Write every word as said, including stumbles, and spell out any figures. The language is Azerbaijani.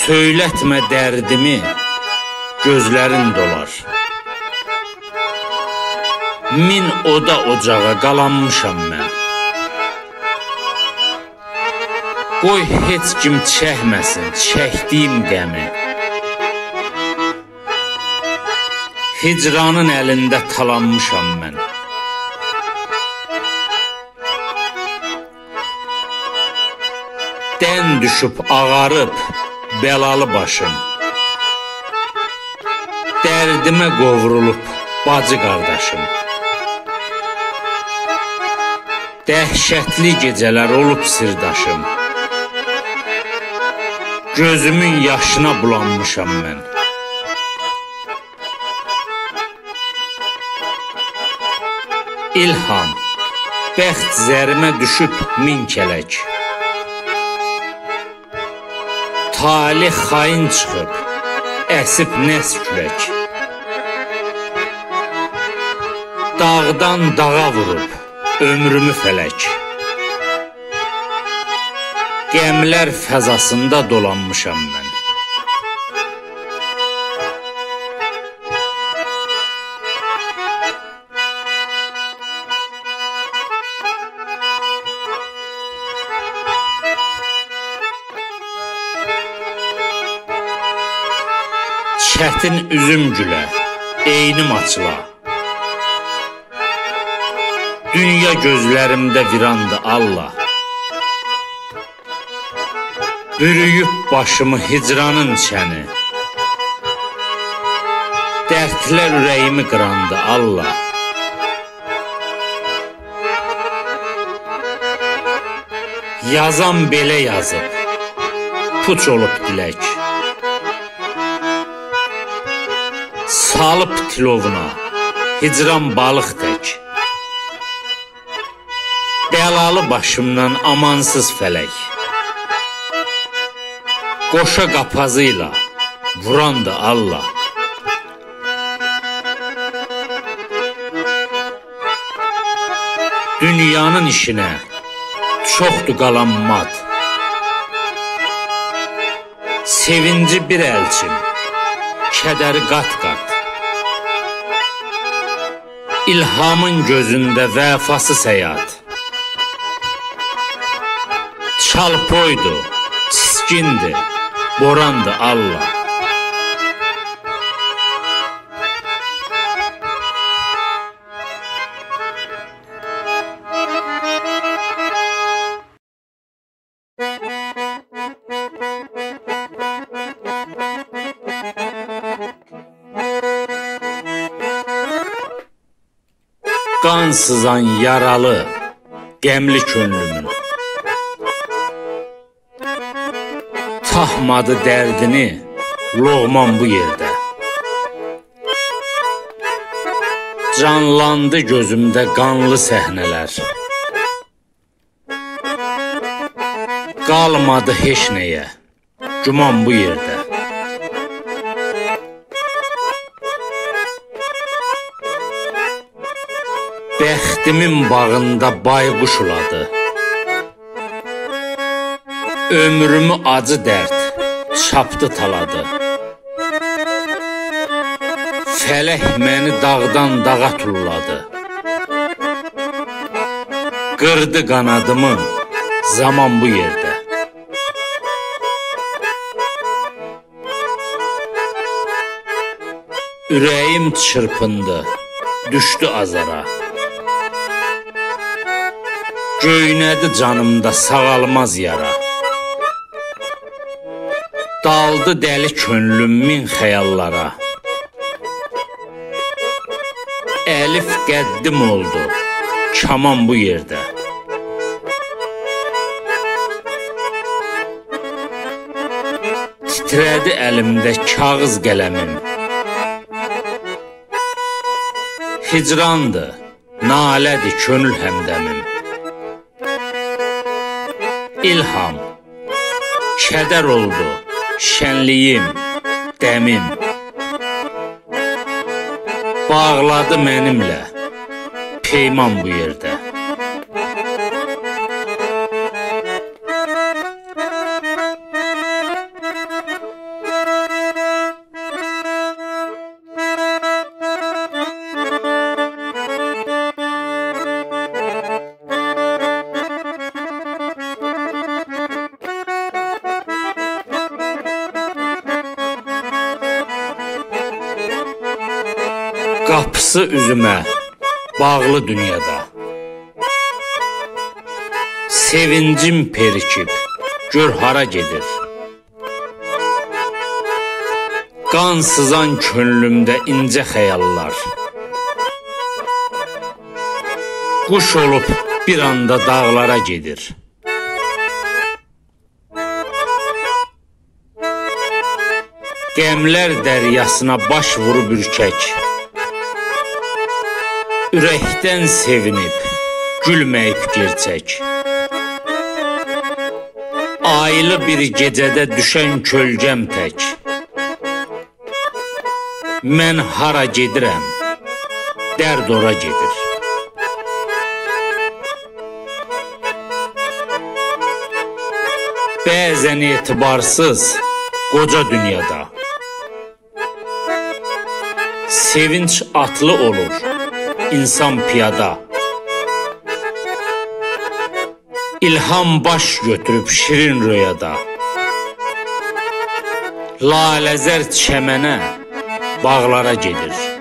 Söylətmə dərdimi, gözlərin dolar. Min oda ocağa qalanmışam mən. Qoy heç kim çəkməsin çəkdiyim qəmi. Hicranın əlində talanmışam mən. Dən düşüb ağarıb bəlalı başım. Dərdimə qovrulub bacı qardaşım. Dəhşətli gecələr olub sirdaşım. Gözümün yaşına bulanmışam mən. İlham, bəxt zərimə düşüb min kələk. Talih xain çıxıb, əsib nəs külək. Dağdan dağa vurub, ömrümü fələk. Qəmlər fəzasında dolanmışam mən. Çətin üzüm gülə, eynim açıla. Dünya gözlərimdə virandı Allah. Bürüyüb başımı hicranın çəni. Dərdlər ürəyimi qırandı Allah. Yazan belə yazıb, puç olub dilək. Salıb tilovuna, hicran balıq tək. Bəlalı başımdan amansız fələk. Qoşa qapazıyla vurandı Allah. Dünyanın işinə çoxdu qalan mad. Sevinci bir əlçim, kədəri qat-qat. İlhamın gözündə vəfası səyat. Çalpoydu, çiskindi, borandı Allah. Qan sızan yaralı, qəmli könlümün. Tahmadı dərdini, loğman bu yerdə. Canlandı gözümdə qanlı səhnələr. Qalmadı heç nəyə, güman bu yerdə. Bəxtimin bağında bayquş uladı. Ömrümü acı dərd çapdı taladı. Fələk məni dağdan dağa tulladı. Qırdı qanadımı zaman bu yerdə. Ürəyim çırpındı, düşdü azara. Göynədi canımda sağalmaz yara. Daldı dəli könlüm min xəyallara. Əlif qəddim oldu, kaman bu yerdə. Titrədi əlimdə kağız qələmim. Hicrandı, nalədi könül həmdəmim. İlham, kədər oldu, şənliyim, dəmim. Bağladı mənimlə, peyman bu yerdə. Qapısı üzümə bağlı dünyada, sevincim perikib gör hara gedir. Qan sızan könlümdə incə xəyallar, quş olub bir anda dağlara gedir. Qəmlər dəryasına baş vurub ürkək, ürəkdən sevinib gülməyib gerçək. Aylı bir gecədə düşən kölgəm tək, mən hara gedirəm, dərd ora gedir. Bəzən etibarsız qoca dünyada, sevinç atlı olur, insan piyada. İlham baş götürüb şirin rüyada, laləzər çəmənə, bağlara gedir.